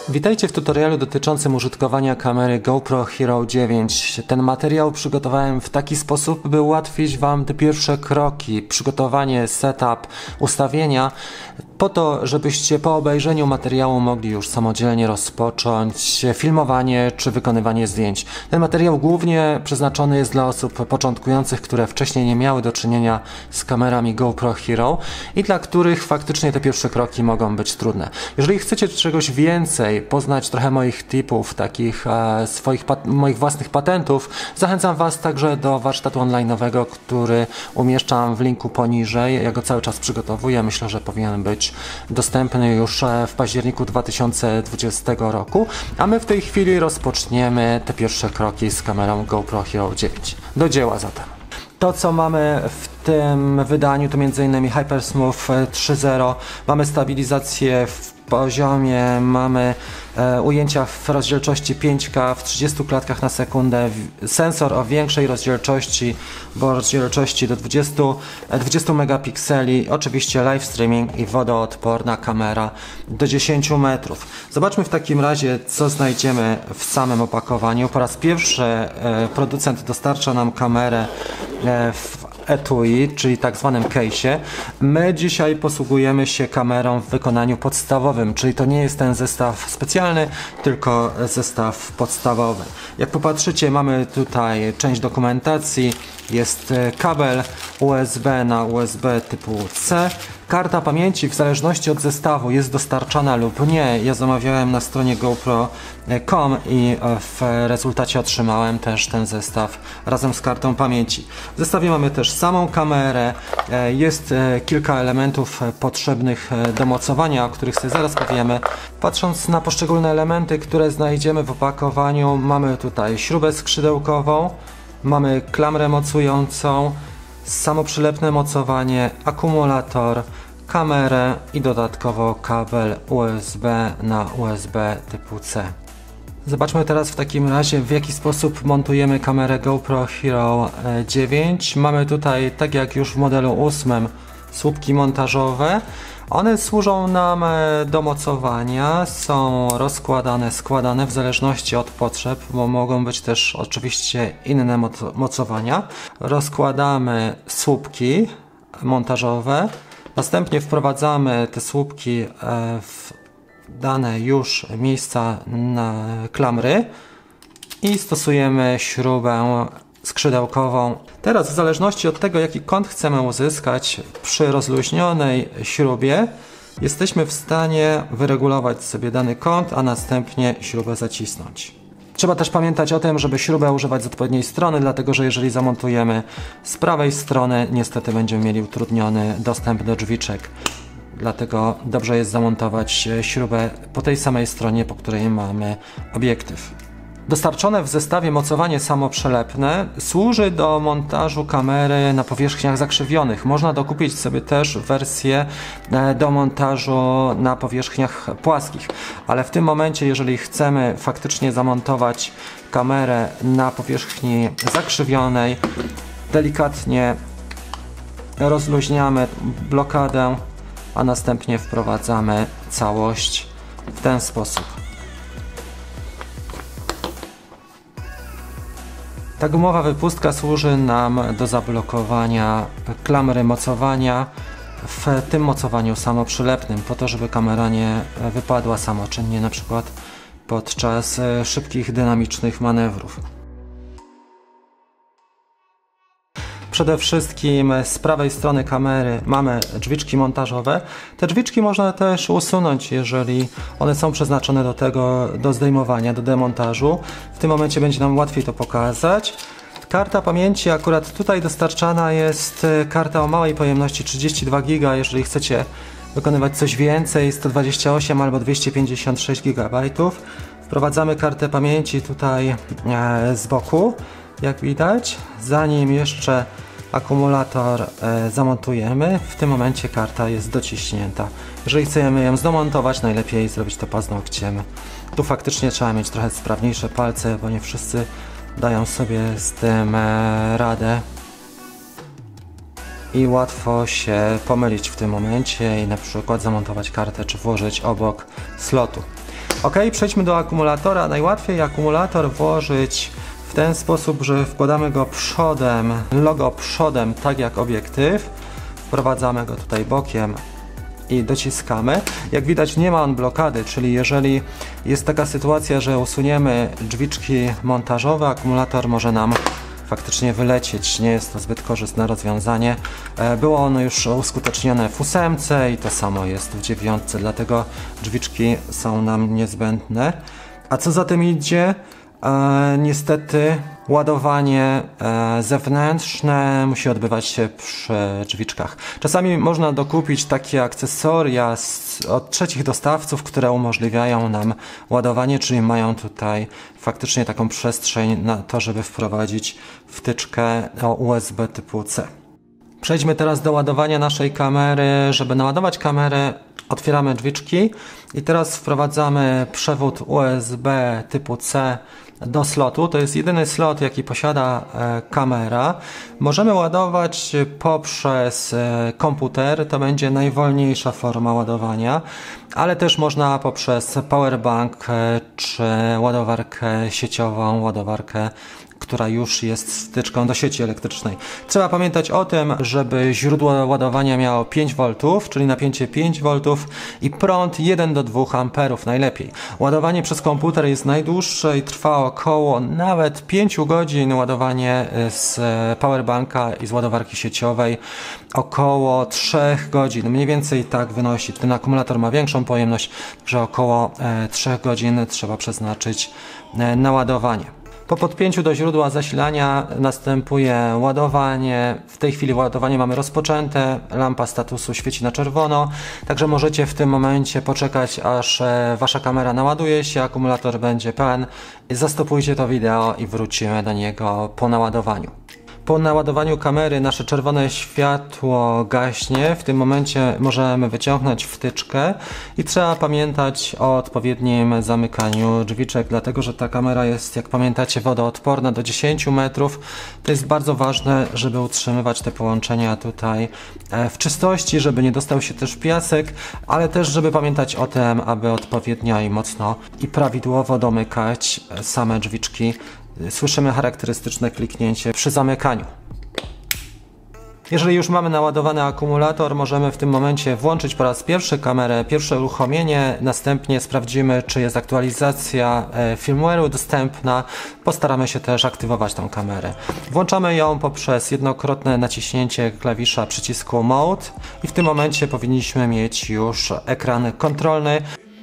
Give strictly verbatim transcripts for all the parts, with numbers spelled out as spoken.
Witajcie w tutorialu dotyczącym użytkowania kamery GoPro Hero dziewięć. Ten materiał przygotowałem w taki sposób, by ułatwić Wam te pierwsze kroki, przygotowanie, setup, ustawienia, po to, żebyście po obejrzeniu materiału mogli już samodzielnie rozpocząć filmowanie czy wykonywanie zdjęć. Ten materiał głównie przeznaczony jest dla osób początkujących, które wcześniej nie miały do czynienia z kamerami GoPro Hero i dla których faktycznie te pierwsze kroki mogą być trudne. Jeżeli chcecie czegoś więcej, poznać trochę moich tipów, takich e, swoich moich własnych patentów, zachęcam Was także do warsztatu online'owego, który umieszczam w linku poniżej. Ja go cały czas przygotowuję, myślę, że powinien być dostępny już w październiku dwa tysiące dwudziestego roku, a my w tej chwili rozpoczniemy te pierwsze kroki z kamerą GoPro Hero dziewięć. Do dzieła zatem. To, co mamy w tym wydaniu, to między innymi Hypersmooth trzy zero, mamy stabilizację w poziomie, mamy e, ujęcia w rozdzielczości pięć K w trzydziestu klatkach na sekundę, sensor o większej rozdzielczości, bo rozdzielczości do dwudziestu megapikseli, oczywiście live streaming i wodoodporna kamera do dziesięciu metrów. Zobaczmy w takim razie, co znajdziemy w samym opakowaniu. Po raz pierwszy e, producent dostarcza nam kamerę e, w etui, czyli tak zwanym case'ie. My dzisiaj posługujemy się kamerą w wykonaniu podstawowym, czyli to nie jest ten zestaw specjalny, tylko zestaw podstawowy. Jak popatrzycie, mamy tutaj część dokumentacji, jest kabel U S B na U S B typu C. Karta pamięci w zależności od zestawu jest dostarczana lub nie. Ja zamawiałem na stronie GoPro kropka com i w rezultacie otrzymałem też ten zestaw razem z kartą pamięci. W zestawie mamy też samą kamerę. Jest kilka elementów potrzebnych do mocowania, o których sobie zaraz powiemy. Patrząc na poszczególne elementy, które znajdziemy w opakowaniu, mamy tutaj śrubę skrzydełkową, mamy klamrę mocującą, samoprzylepne mocowanie, akumulator, kamerę i dodatkowo kabel U S B na U S B typu C. Zobaczmy teraz w takim razie, w jaki sposób montujemy kamerę GoPro Hero dziewięć. Mamy tutaj, tak jak już w modelu ósmym, słupki montażowe. One służą nam do mocowania, są rozkładane, składane w zależności od potrzeb, bo mogą być też oczywiście inne mocowania. Rozkładamy słupki montażowe, następnie wprowadzamy te słupki w dane już miejsca na klamry i stosujemy śrubę skrzydełkową. Teraz w zależności od tego, jaki kąt chcemy uzyskać przy rozluźnionej śrubie, jesteśmy w stanie wyregulować sobie dany kąt, a następnie śrubę zacisnąć. Trzeba też pamiętać o tym, żeby śrubę używać z odpowiedniej strony, dlatego że jeżeli zamontujemy z prawej strony, niestety będziemy mieli utrudniony dostęp do drzwiczek. Dlatego dobrze jest zamontować śrubę po tej samej stronie, po której mamy obiektyw. Dostarczone w zestawie mocowanie samoprzylepne służy do montażu kamery na powierzchniach zakrzywionych. Można dokupić sobie też wersję do montażu na powierzchniach płaskich, ale w tym momencie, jeżeli chcemy faktycznie zamontować kamerę na powierzchni zakrzywionej, delikatnie rozluźniamy blokadę, a następnie wprowadzamy całość w ten sposób. Ta gumowa wypustka służy nam do zablokowania klamry mocowania w tym mocowaniu samoprzylepnym, po to, żeby kamera nie wypadła samoczynnie, na przykład podczas szybkich, dynamicznych manewrów. Przede wszystkim z prawej strony kamery mamy drzwiczki montażowe. Te drzwiczki można też usunąć, jeżeli one są przeznaczone do tego, do zdejmowania, do demontażu. W tym momencie będzie nam łatwiej to pokazać. Karta pamięci, akurat tutaj dostarczana jest karta o małej pojemności trzydzieści dwa giga, jeżeli chcecie wykonywać coś więcej, sto dwadzieścia osiem albo dwieście pięćdziesiąt sześć gigabajtów. Wprowadzamy kartę pamięci tutaj z boku, jak widać, zanim jeszcze akumulator e, zamontujemy. W tym momencie karta jest dociśnięta. Jeżeli chcemy ją zdemontować, najlepiej zrobić to paznokciem. Tu faktycznie trzeba mieć trochę sprawniejsze palce, bo nie wszyscy dają sobie z tym e, radę. I łatwo się pomylić w tym momencie i na przykład zamontować kartę, czy włożyć obok slotu. Ok, przejdźmy do akumulatora. Najłatwiej akumulator włożyć w ten sposób, że wkładamy go przodem, logo przodem, tak jak obiektyw. Wprowadzamy go tutaj bokiem i dociskamy. Jak widać, nie ma on blokady, czyli jeżeli jest taka sytuacja, że usuniemy drzwiczki montażowe, akumulator może nam faktycznie wylecieć. Nie jest to zbyt korzystne rozwiązanie. Było ono już uskutecznione w ósemce i to samo jest w dziewiątce, dlatego drzwiczki są nam niezbędne. A co za tym idzie? E, niestety ładowanie e, zewnętrzne musi odbywać się przy drzwiczkach. Czasami można dokupić takie akcesoria z, od trzecich dostawców, które umożliwiają nam ładowanie, czyli mają tutaj faktycznie taką przestrzeń na to, żeby wprowadzić wtyczkę U S B typu C. Przejdźmy teraz do ładowania naszej kamery. Żeby naładować kamerę, otwieramy drzwiczki i teraz wprowadzamy przewód U S B typu C do slotu. To jest jedyny slot, jaki posiada e, kamera. Możemy ładować poprzez e, komputer, to będzie najwolniejsza forma ładowania, ale też można poprzez powerbank e, czy ładowarkę sieciową, ładowarkę, która już jest wtyczką do sieci elektrycznej. Trzeba pamiętać o tym, żeby źródło ładowania miało pięć woltów, czyli napięcie pięć woltów i prąd jeden do dwóch amperów najlepiej. Ładowanie przez komputer jest najdłuższe i trwa około nawet pięć godzin. Ładowanie z powerbanka i z ładowarki sieciowej około trzy godzin. Mniej więcej tak wynosi. Ten akumulator ma większą pojemność, że około trzy godzin trzeba przeznaczyć na ładowanie. Po podpięciu do źródła zasilania następuje ładowanie. W tej chwili ładowanie mamy rozpoczęte, lampa statusu świeci na czerwono, także możecie w tym momencie poczekać, aż wasza kamera naładuje się, akumulator będzie pełen. Zastopujcie to wideo i wrócimy do niego po naładowaniu. Po naładowaniu kamery nasze czerwone światło gaśnie. W tym momencie możemy wyciągnąć wtyczkę i trzeba pamiętać o odpowiednim zamykaniu drzwiczek, dlatego że ta kamera jest, jak pamiętacie, wodoodporna do dziesięciu metrów. To jest bardzo ważne, żeby utrzymywać te połączenia tutaj w czystości, żeby nie dostał się też piasek, ale też żeby pamiętać o tym, aby odpowiednio i mocno i prawidłowo domykać same drzwiczki. Słyszymy charakterystyczne kliknięcie przy zamykaniu. Jeżeli już mamy naładowany akumulator, możemy w tym momencie włączyć po raz pierwszy kamerę, pierwsze uruchomienie, następnie sprawdzimy, czy jest aktualizacja firmware'u dostępna. Postaramy się też aktywować tą kamerę. Włączamy ją poprzez jednokrotne naciśnięcie klawisza przycisku Mode i w tym momencie powinniśmy mieć już ekran kontrolny.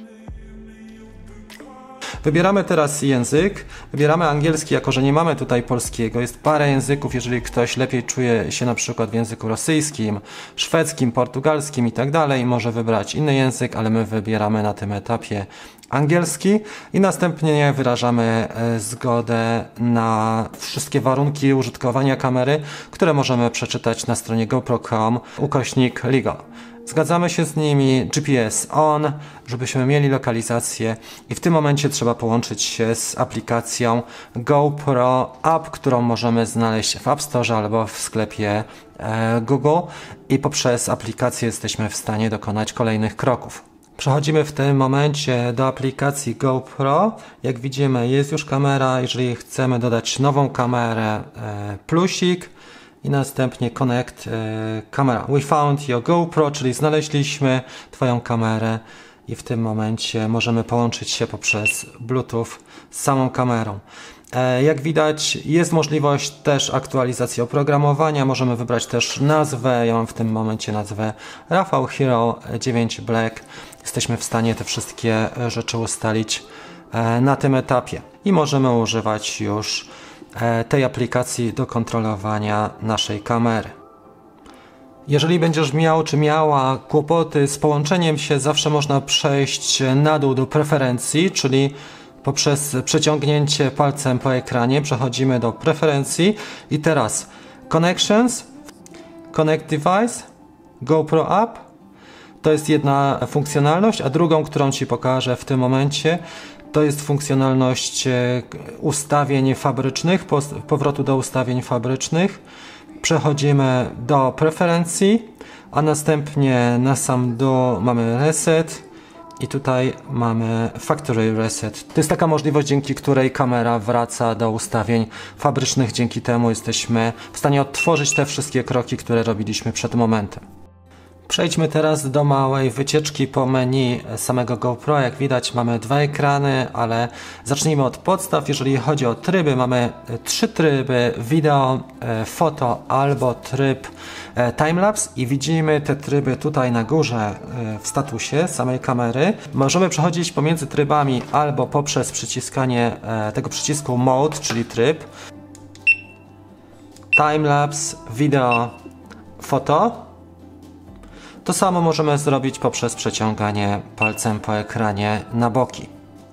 Wybieramy teraz język, wybieramy angielski, jako że nie mamy tutaj polskiego. Jest parę języków, jeżeli ktoś lepiej czuje się na przykład w języku rosyjskim, szwedzkim, portugalskim i tak dalej, może wybrać inny język, ale my wybieramy na tym etapie angielski i następnie wyrażamy zgodę na wszystkie warunki użytkowania kamery, które możemy przeczytać na stronie GoPro kropka com ukośnik legal. Zgadzamy się z nimi, G P S on, żebyśmy mieli lokalizację i w tym momencie trzeba połączyć się z aplikacją GoPro App, którą możemy znaleźć w App Store albo w sklepie e, Google i poprzez aplikację jesteśmy w stanie dokonać kolejnych kroków. Przechodzimy w tym momencie do aplikacji GoPro. Jak widzimy, jest już kamera. Jeżeli chcemy dodać nową kamerę, e, plusik i następnie connect e, camera. We found your GoPro, czyli znaleźliśmy Twoją kamerę i w tym momencie możemy połączyć się poprzez Bluetooth z samą kamerą. E, jak widać, jest możliwość też aktualizacji oprogramowania. Możemy wybrać też nazwę. Ja mam w tym momencie nazwę Rafał Hero dziewięć Black. Jesteśmy w stanie te wszystkie rzeczy ustalić e, na tym etapie i możemy używać już tej aplikacji do kontrolowania naszej kamery. Jeżeli będziesz miał czy miała kłopoty z połączeniem się, zawsze można przejść na dół do preferencji, czyli poprzez przeciągnięcie palcem po ekranie przechodzimy do preferencji i teraz Connections, Connect Device, GoPro App. To jest jedna funkcjonalność, a drugą, którą Ci pokażę w tym momencie, to jest funkcjonalność ustawień fabrycznych, powrotu do ustawień fabrycznych. Przechodzimy do preferencji, a następnie na sam dół mamy reset I tutaj mamy Factory Reset. To jest taka możliwość, dzięki której kamera wraca do ustawień fabrycznych. Dzięki temu jesteśmy w stanie odtworzyć te wszystkie kroki, które robiliśmy przed momentem. Przejdźmy teraz do małej wycieczki po menu samego GoPro. Jak widać, mamy dwa ekrany, ale zacznijmy od podstaw. Jeżeli chodzi o tryby, mamy trzy tryby: wideo, foto albo tryb timelapse i widzimy te tryby tutaj na górze w statusie samej kamery. Możemy przechodzić pomiędzy trybami albo poprzez przyciskanie tego przycisku Mode, czyli tryb, timelapse, wideo, foto. To samo możemy zrobić poprzez przeciąganie palcem po ekranie na boki.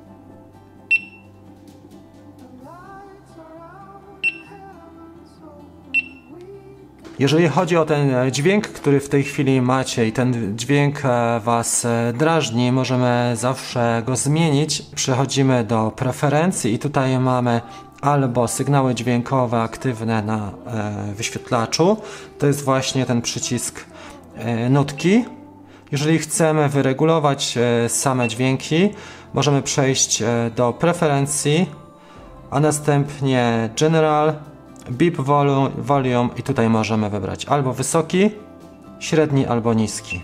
Jeżeli chodzi o ten dźwięk, który w tej chwili macie i ten dźwięk Was drażni, możemy zawsze go zmienić. Przechodzimy do preferencji i tutaj mamy albo sygnały dźwiękowe aktywne na wyświetlaczu. To jest właśnie ten przycisk nutki. Jeżeli chcemy wyregulować same dźwięki, możemy przejść do preferencji, a następnie General, Beep Volume i tutaj możemy wybrać albo wysoki, średni albo niski.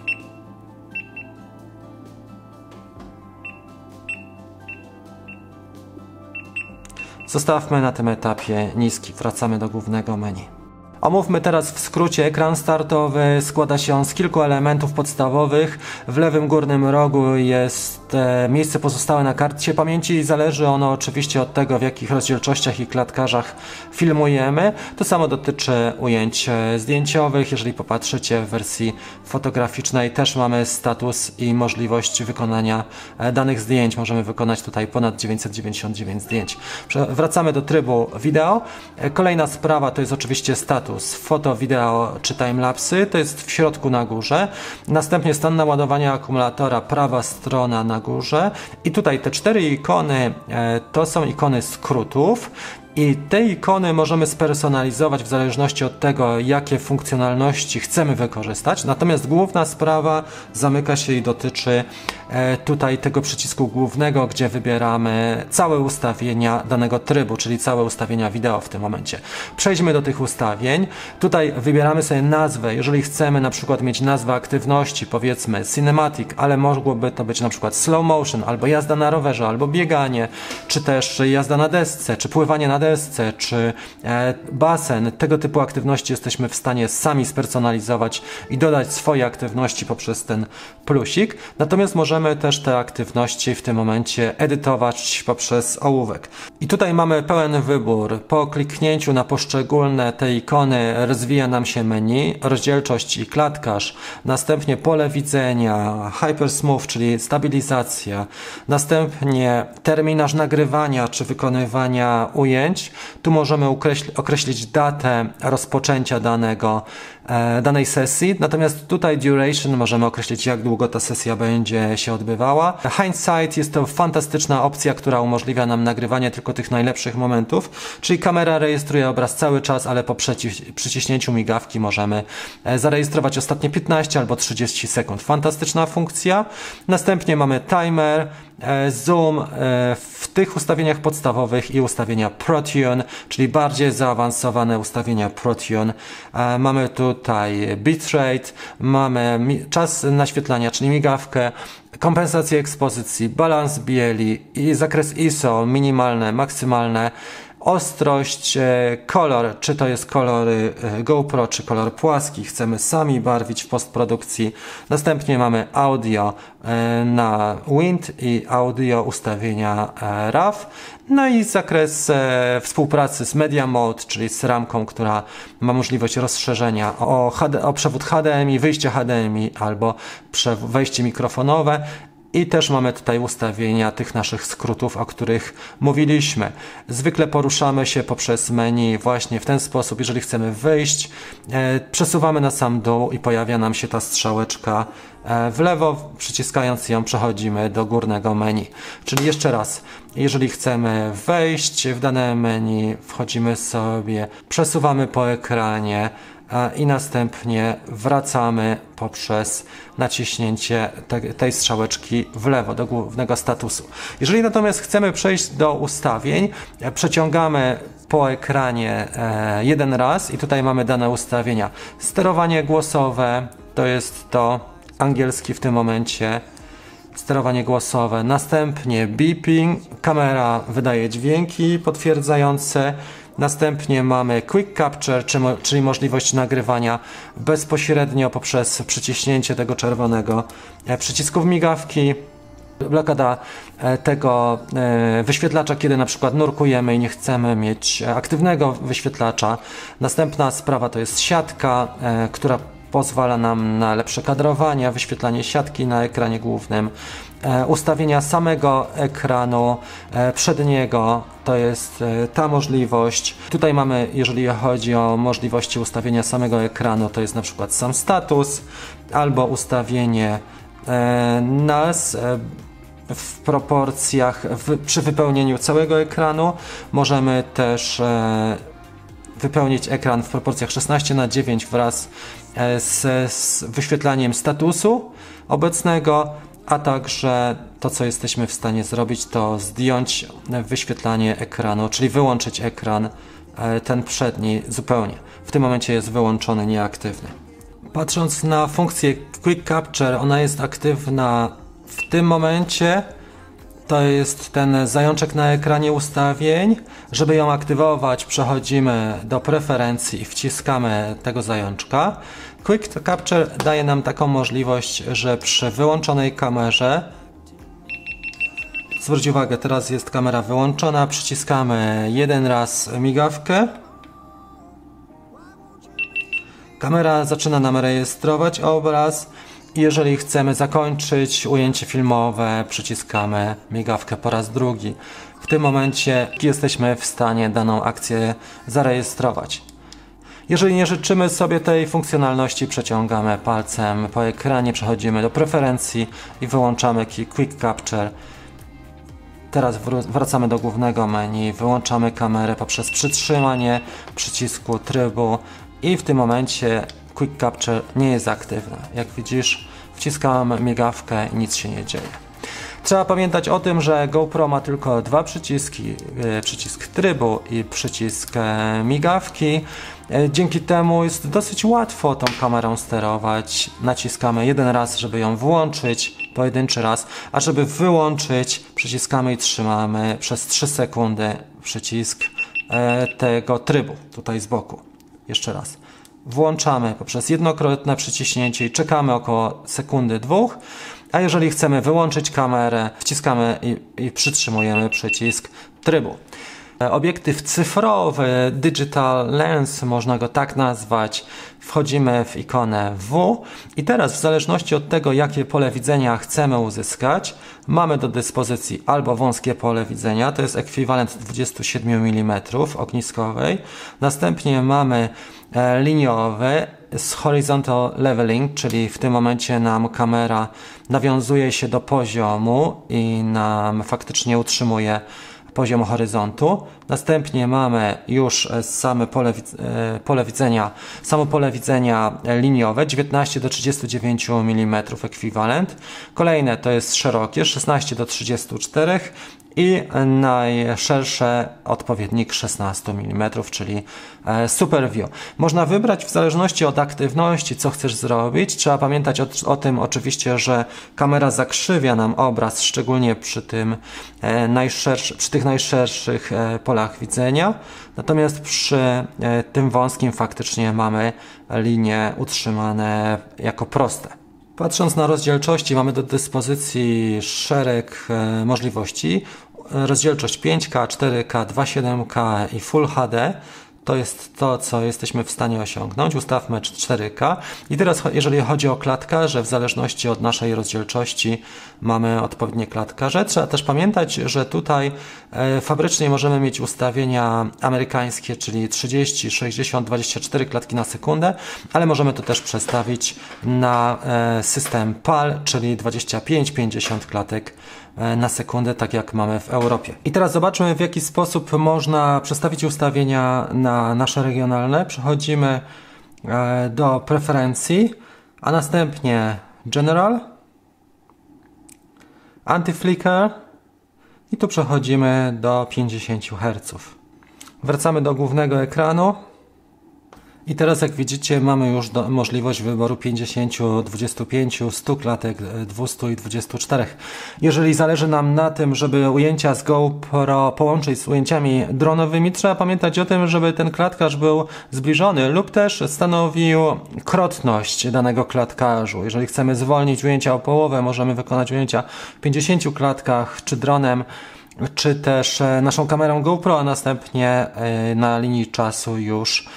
Zostawmy na tym etapie niski, wracamy do głównego menu. Omówmy teraz w skrócie ekran startowy. Składa się on z kilku elementów podstawowych. W lewym górnym rogu jest e, miejsce pozostałe na karcie pamięci i zależy ono oczywiście od tego, w jakich rozdzielczościach i klatkarzach filmujemy. To samo dotyczy ujęć zdjęciowych. Jeżeli popatrzycie w wersji fotograficznej, też mamy status i możliwość wykonania danych zdjęć. Możemy wykonać tutaj ponad dziewięćset dziewięćdziesiąt dziewięć zdjęć. Wracamy do trybu wideo. Kolejna sprawa to jest oczywiście status foto, wideo czy timelapsy, to jest w środku na górze. Następnie stan naładowania akumulatora, prawa strona na górze i tutaj te cztery ikony e, to są ikony skrótów. I te ikony możemy spersonalizować w zależności od tego, jakie funkcjonalności chcemy wykorzystać. Natomiast główna sprawa zamyka się i dotyczy e, tutaj tego przycisku głównego, gdzie wybieramy całe ustawienia danego trybu, czyli całe ustawienia wideo w tym momencie. Przejdźmy do tych ustawień. Tutaj wybieramy sobie nazwę. Jeżeli chcemy na przykład mieć nazwę aktywności, powiedzmy cinematic, ale mogłoby to być na przykład slow motion, albo jazda na rowerze, albo bieganie, czy też jazda na desce, czy pływanie na desce, desce, czy e, basen, tego typu aktywności jesteśmy w stanie sami spersonalizować i dodać swoje aktywności poprzez ten plusik. Natomiast możemy też te aktywności w tym momencie edytować poprzez ołówek. I tutaj mamy pełen wybór. Po kliknięciu na poszczególne te ikony rozwija nam się menu, rozdzielczość i klatkarz, następnie pole widzenia, Hypersmooth, czyli stabilizacja, następnie terminarz nagrywania czy wykonywania ujęć. Tu możemy określić datę rozpoczęcia danego, e, danej sesji, natomiast tutaj duration możemy określić, jak długo ta sesja będzie się odbywała. Hindsight jest to fantastyczna opcja, która umożliwia nam nagrywanie tylko tych najlepszych momentów, czyli kamera rejestruje obraz cały czas, ale po przyciśnięciu migawki możemy zarejestrować ostatnie piętnaście albo trzydzieści sekund. Fantastyczna funkcja. Następnie mamy timer, zoom w tych ustawieniach podstawowych i ustawienia ProTune, czyli bardziej zaawansowane ustawienia ProTune. Mamy tutaj bitrate, mamy czas naświetlania, czyli migawkę, kompensację ekspozycji, balans bieli i zakres I S O, minimalne, maksymalne, ostrość, kolor, czy to jest kolory GoPro, czy kolor płaski, chcemy sami barwić w postprodukcji. Następnie mamy audio na Wind i audio ustawienia R A W. No i zakres współpracy z Media Mode, czyli z ramką, która ma możliwość rozszerzenia o, H D, o przewód H D M I, wyjście H D M I albo wejście mikrofonowe. I też mamy tutaj ustawienia tych naszych skrótów, o których mówiliśmy. Zwykle poruszamy się poprzez menu właśnie w ten sposób. Jeżeli chcemy wyjść, e, przesuwamy na sam dół i pojawia nam się ta strzałeczka e, w lewo. Przyciskając ją przechodzimy do górnego menu. Czyli jeszcze raz, jeżeli chcemy wejść w dane menu, wchodzimy sobie, przesuwamy po ekranie, i następnie wracamy poprzez naciśnięcie te, tej strzałeczki w lewo do głównego statusu. Jeżeli natomiast chcemy przejść do ustawień, przeciągamy po ekranie jeden raz i tutaj mamy dane ustawienia. Sterowanie głosowe, to jest to angielski w tym momencie, sterowanie głosowe, następnie beeping, kamera wydaje dźwięki potwierdzające, następnie mamy quick capture, czyli możliwość nagrywania bezpośrednio poprzez przyciśnięcie tego czerwonego przycisku migawki, blokada tego wyświetlacza, kiedy na przykład nurkujemy i nie chcemy mieć aktywnego wyświetlacza. Następna sprawa to jest siatka, która pozwala nam na lepsze kadrowanie, wyświetlanie siatki na ekranie głównym, e, ustawienia samego ekranu e, przedniego, to jest e, ta możliwość. Tutaj mamy, jeżeli chodzi o możliwości ustawienia samego ekranu, to jest na przykład sam status, albo ustawienie e, nas e, w proporcjach w, przy wypełnieniu całego ekranu. Możemy też e, wypełnić ekran w proporcjach szesnaście na dziewięć wraz z, z wyświetlaniem statusu obecnego, a także to, co jesteśmy w stanie zrobić, to zdjąć wyświetlanie ekranu, czyli wyłączyć ekran, ten przedni zupełnie. W tym momencie jest wyłączony, nieaktywny. Patrząc na funkcję Quick Capture, ona jest aktywna w tym momencie. To jest ten zajączek na ekranie ustawień. Żeby ją aktywować, przechodzimy do preferencji i wciskamy tego zajączka. Quick Capture daje nam taką możliwość, że przy wyłączonej kamerze, zwróć uwagę, teraz jest kamera wyłączona, przyciskamy jeden raz migawkę. Kamera zaczyna nam rejestrować obraz. Jeżeli chcemy zakończyć ujęcie filmowe, przyciskamy migawkę po raz drugi. W tym momencie jesteśmy w stanie daną akcję zarejestrować. Jeżeli nie życzymy sobie tej funkcjonalności, przeciągamy palcem po ekranie, przechodzimy do preferencji i wyłączamy Quick Capture. Teraz wracamy do głównego menu, wyłączamy kamerę poprzez przytrzymanie przycisku trybu i w tym momencie Quick Capture nie jest aktywna. Jak widzisz, wciskam migawkę i nic się nie dzieje. Trzeba pamiętać o tym, że GoPro ma tylko dwa przyciski, przycisk trybu i przycisk migawki. Dzięki temu jest dosyć łatwo tą kamerą sterować. Naciskamy jeden raz, żeby ją włączyć, pojedynczy raz, a żeby wyłączyć, przyciskamy i trzymamy przez trzy sekundy przycisk tego trybu, tutaj z boku. Jeszcze raz. Włączamy poprzez jednokrotne przyciśnięcie i czekamy około sekundy, dwóch. A jeżeli chcemy wyłączyć kamerę, wciskamy i, i przytrzymujemy przycisk trybu. Obiektyw cyfrowy, Digital Lens, można go tak nazwać. Wchodzimy w ikonę W i teraz w zależności od tego, jakie pole widzenia chcemy uzyskać, mamy do dyspozycji albo wąskie pole widzenia, to jest ekwiwalent dwadzieścia siedem milimetrów ogniskowej. Następnie mamy e, liniowy z horizontal leveling, czyli w tym momencie nam kamera nawiązuje się do poziomu i nam faktycznie utrzymuje poziom horyzontu. Następnie mamy już same pole, pole widzenia, samo pole widzenia liniowe, dziewiętnaście do trzydziestu dziewięciu milimetrów ekwiwalent. Kolejne to jest szerokie, szesnaście do trzydziestu czterech i najszersze odpowiednik szesnaście milimetrów, czyli Super View. Można wybrać w zależności od aktywności, co chcesz zrobić. Trzeba pamiętać o, o tym oczywiście, że kamera zakrzywia nam obraz, szczególnie przy, tym, e, najszerszy, przy tych najszerszych e, polach widzenia. Natomiast przy e, tym wąskim faktycznie mamy linie utrzymane jako proste. Patrząc na rozdzielczości, mamy do dyspozycji szereg e, możliwości. Rozdzielczość pięć K, cztery K, dwa przecinek siedem K i Full H D. To jest to, co jesteśmy w stanie osiągnąć. Ustawmy cztery K. I teraz, jeżeli chodzi o klatkarze, w zależności od naszej rozdzielczości mamy odpowiednie klatkarze. Trzeba też pamiętać, że tutaj e, fabrycznie możemy mieć ustawienia amerykańskie, czyli trzydzieści, sześćdziesiąt, dwadzieścia cztery klatki na sekundę, ale możemy to też przestawić na e, system P A L, czyli dwadzieścia pięć, pięćdziesiąt klatek na sekundę, tak jak mamy w Europie. I teraz zobaczmy, w jaki sposób można przestawić ustawienia na nasze regionalne. Przechodzimy do preferencji, a następnie General, Anti-Flicker i tu przechodzimy do pięćdziesiąt herców. Wracamy do głównego ekranu. I teraz, jak widzicie, mamy już do, możliwość wyboru pięćdziesiąt, dwadzieścia pięć, stu klatek, dwustu i dwudziestu czterech. Jeżeli zależy nam na tym, żeby ujęcia z GoPro połączyć z ujęciami dronowymi, trzeba pamiętać o tym, żeby ten klatkarz był zbliżony lub też stanowił krotność danego klatkarzu. Jeżeli chcemy zwolnić ujęcia o połowę, możemy wykonać ujęcia w pięćdziesięciu klatkach, czy dronem, czy też naszą kamerą GoPro, a następnie na linii czasu już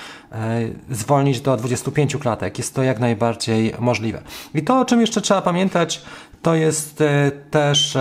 zwolnić do dwudziestu pięciu klatek. Jest to jak najbardziej możliwe. I to, o czym jeszcze trzeba pamiętać, to jest też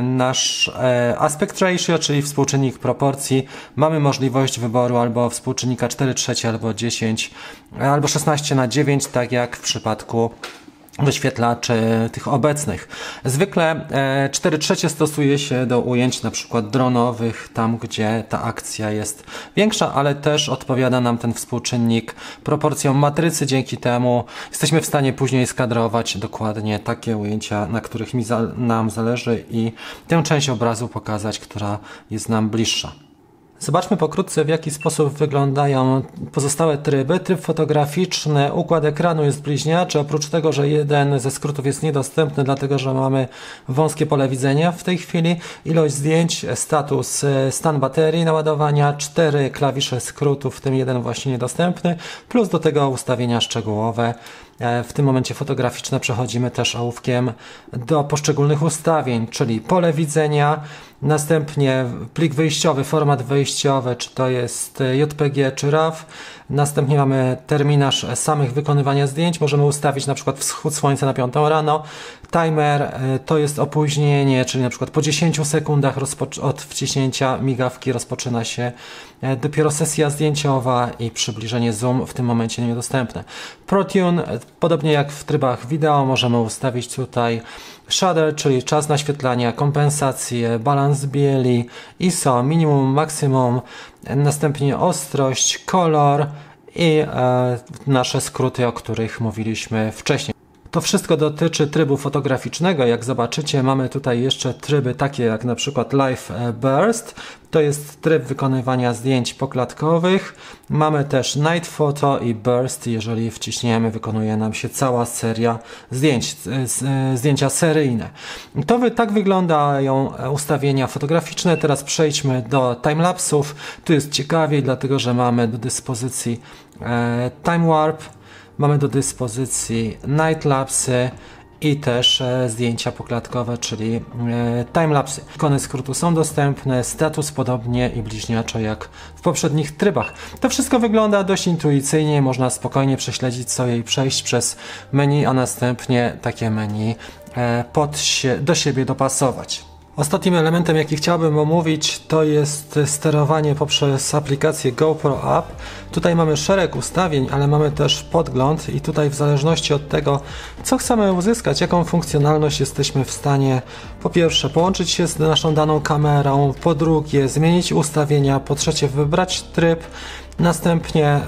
nasz aspect ratio, czyli współczynnik proporcji. Mamy możliwość wyboru albo współczynnika cztery trzecie, albo dziesięć, albo szesnaście na dziewięć, tak jak w przypadku wyświetlaczy tych obecnych. Zwykle cztery trzecie stosuje się do ujęć na przykład dronowych, tam gdzie ta akcja jest większa, ale też odpowiada nam ten współczynnik proporcją matrycy. Dzięki temu jesteśmy w stanie później skadrować dokładnie takie ujęcia, na których mi za, nam zależy i tę część obrazu pokazać, która jest nam bliższa. Zobaczmy pokrótce, w jaki sposób wyglądają pozostałe tryby. Tryb fotograficzny, układ ekranu jest bliźniaczy, oprócz tego, że jeden ze skrótów jest niedostępny, dlatego że mamy wąskie pole widzenia. W tej chwili ilość zdjęć, status, stan baterii, naładowania, cztery klawisze skrótów, w tym jeden właśnie niedostępny, plus do tego ustawienia szczegółowe. W tym momencie fotograficzne przechodzimy też ołówkiem do poszczególnych ustawień, czyli pole widzenia, następnie plik wyjściowy, format wyjściowy, czy to jest J P G czy RAW, następnie mamy terminarz samych wykonywania zdjęć, możemy ustawić na przykład wschód słońca na piątą rano, timer to jest opóźnienie, czyli na przykład po dziesięciu sekundach od wciśnięcia migawki rozpoczyna się dopiero sesja zdjęciowa i przybliżenie zoom w tym momencie niedostępne. ProTune, podobnie jak w trybach wideo, możemy ustawić tutaj shader, czyli czas naświetlania, kompensację, balans bieli, I S O, minimum, maksimum, następnie ostrość, kolor i e, nasze skróty, o których mówiliśmy wcześniej. To wszystko dotyczy trybu fotograficznego. Jak zobaczycie, mamy tutaj jeszcze tryby takie jak na przykład Live Burst. To jest tryb wykonywania zdjęć poklatkowych. Mamy też Night Photo i Burst. Jeżeli wciśniemy, wykonuje nam się cała seria zdjęć, zdjęcia seryjne. To wy, tak wyglądają ustawienia fotograficzne. Teraz przejdźmy do timelapsów. Tu jest ciekawiej, dlatego że mamy do dyspozycji e, time warp. Mamy do dyspozycji nightlapsy i też e, zdjęcia poklatkowe, czyli e, timelapsy. Ikony skrótu są dostępne, status podobnie i bliźniaczo jak w poprzednich trybach. To wszystko wygląda dość intuicyjnie, można spokojnie prześledzić sobie i przejść przez menu, a następnie takie menu e, pod się, do siebie dopasować. Ostatnim elementem, jaki chciałbym omówić, to jest sterowanie poprzez aplikację GoPro App. Tutaj mamy szereg ustawień, ale mamy też podgląd i tutaj w zależności od tego, co chcemy uzyskać, jaką funkcjonalność jesteśmy w stanie po pierwsze połączyć się z naszą daną kamerą, po drugie zmienić ustawienia, po trzecie wybrać tryb, następnie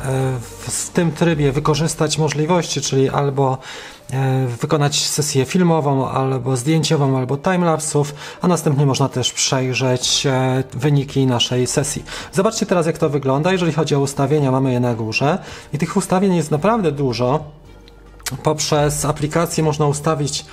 w tym trybie wykorzystać możliwości, czyli albo wykonać sesję filmową, albo zdjęciową, albo timelapsów, a następnie można też przejrzeć wyniki naszej sesji. Zobaczcie teraz, jak to wygląda. Jeżeli chodzi o ustawienia, mamy je na górze i tych ustawień jest naprawdę dużo. Poprzez aplikację można ustawić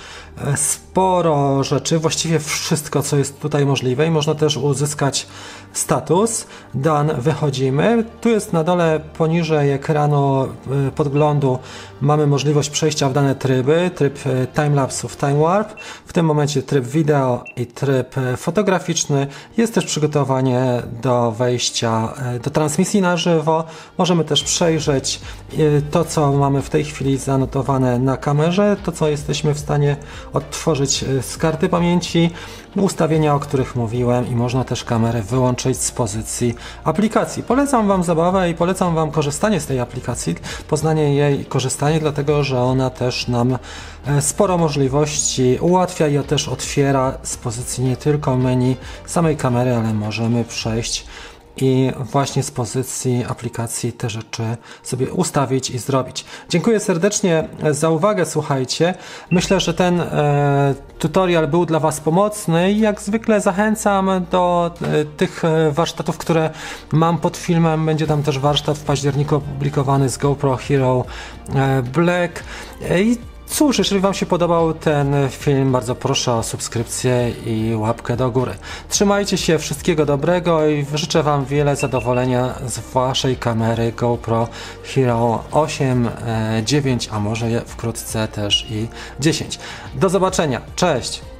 sporo rzeczy, właściwie wszystko, co jest tutaj możliwe i można też uzyskać status. Done, wychodzimy. Tu jest na dole poniżej ekranu podglądu mamy możliwość przejścia w dane tryby, tryb timelapsów, time warp, w tym momencie tryb wideo i tryb fotograficzny. Jest też przygotowanie do wejścia do transmisji na żywo. Możemy też przejrzeć to, co mamy w tej chwili zanotowane na kamerze, to, co jesteśmy w stanie odtworzyć z karty pamięci, ustawienia, o których mówiłem, i można też kamerę wyłączyć z pozycji aplikacji. Polecam Wam zabawę i polecam Wam korzystanie z tej aplikacji, poznanie jej i korzystanie, dlatego że ona też nam sporo możliwości ułatwia i też otwiera z pozycji nie tylko menu samej kamery, ale możemy przejść i właśnie z pozycji aplikacji te rzeczy sobie ustawić i zrobić. Dziękuję serdecznie za uwagę, słuchajcie. Myślę, że ten e, tutorial był dla Was pomocny i jak zwykle zachęcam do e, tych warsztatów, które mam pod filmem. Będzie tam też warsztat w październiku opublikowany z GoPro Hero e, Black. E, I cóż, jeżeli Wam się podobał ten film, bardzo proszę o subskrypcję i łapkę do góry. Trzymajcie się, wszystkiego dobrego i życzę Wam wiele zadowolenia z Waszej kamery GoPro Hero osiem, dziewięć, a może wkrótce też i dziesięć. Do zobaczenia, cześć!